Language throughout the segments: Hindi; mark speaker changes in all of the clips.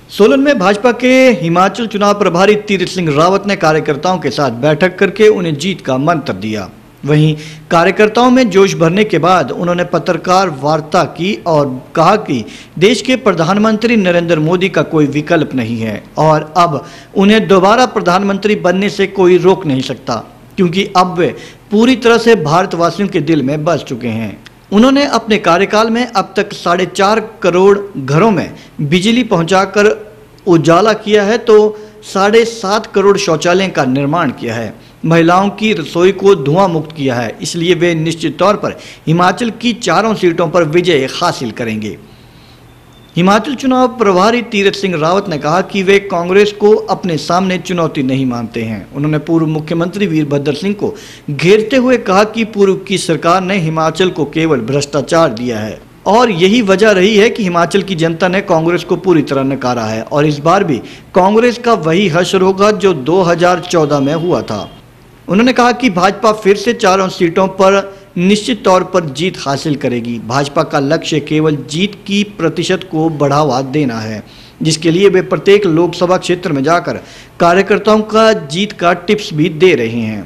Speaker 1: सोलन में भाजपा के हिमाचल चुनाव प्रभारी तीरथ सिंह रावत ने कार्यकर्ताओं के साथ बैठक करके उन्हें जीत का मंत्र दिया। वहीं कार्यकर्ताओं में जोश भरने के बाद उन्होंने पत्रकार वार्ता की और कहा कि देश के प्रधानमंत्री नरेंद्र मोदी का कोई विकल्प नहीं है और अब उन्हें दोबारा प्रधानमंत्री बनने से कोई रोक नहीं सकता, क्योंकि अब वे पूरी तरह से भारतवासियों के दिल में बस चुके हैं। उन्होंने अपने कार्यकाल में अब तक 4.5 करोड़ घरों में बिजली पहुंचाकर उजाला किया है, तो 7.5 करोड़ शौचालयों का निर्माण किया है, महिलाओं की रसोई को धुआं मुक्त किया है। इसलिए वे निश्चित तौर पर हिमाचल की 4 सीटों पर विजय हासिल करेंगे। हिमाचल चुनाव प्रभारी तीरथ सिंह रावत ने कहा कि वे कांग्रेस को अपने सामने चुनौती नहीं मानते हैं। उन्होंने पूर्व मुख्यमंत्री वीरभद्र सिंह को घेरते हुए कहा कि पूर्व की सरकार ने हिमाचल को केवल भ्रष्टाचार दिया है और यही वजह रही है कि हिमाचल की जनता ने कांग्रेस को पूरी तरह नकारा है और इस बार भी कांग्रेस का वही हश्र होगा जो 2014 में हुआ था। उन्होंने कहा कि भाजपा फिर से 4 सीटों पर निश्चित तौर पर जीत हासिल करेगी। भाजपा का लक्ष्य केवल जीत की प्रतिशत को बढ़ावा देना है, जिसके लिए वे प्रत्येक लोकसभा क्षेत्र में जाकर कार्यकर्ताओं का जीत का टिप्स भी दे रहे हैं।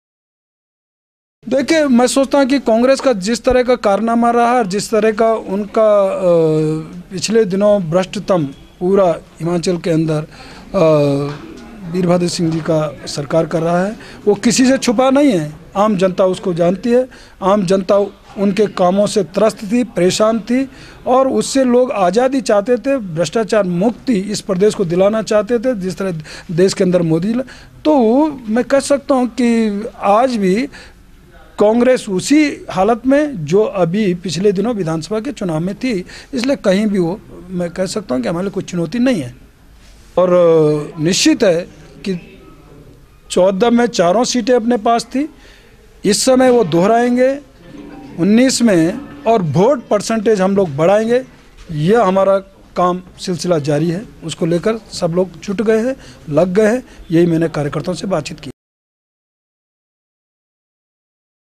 Speaker 2: देखिए, मैं सोचता हूँ कि कांग्रेस का जिस तरह का कारनामा रहा और जिस तरह का उनका पिछले दिनों भ्रष्टतम पूरा हिमाचल के अंदर वीरभद्र सिंह जी का सरकार कर रहा है, वो किसी से छुपा नहीं है। आम जनता उसको जानती है। आम जनता उनके कामों से त्रस्त थी, परेशान थी और उससे लोग आज़ादी चाहते थे, भ्रष्टाचार मुक्ति इस प्रदेश को दिलाना चाहते थे, जिस तरह देश के अंदर मोदी। तो मैं कह सकता हूँ कि आज भी कांग्रेस उसी हालत में जो अभी पिछले दिनों विधानसभा के चुनाव में थी, इसलिए कहीं भी वो मैं कह सकता हूँ कि हमारे लिए कोई चुनौती नहीं है। और निश्चित है कि 14 में 4 सीटें अपने पास थी, इस समय वो दोहराएंगे 19 में और वोट परसेंटेज हम लोग बढ़ाएंगे। यह हमारा काम सिलसिला जारी है, उसको लेकर सब लोग जुट गए हैं, लग गए हैं। यही मैंने कार्यकर्ताओं से बातचीत की।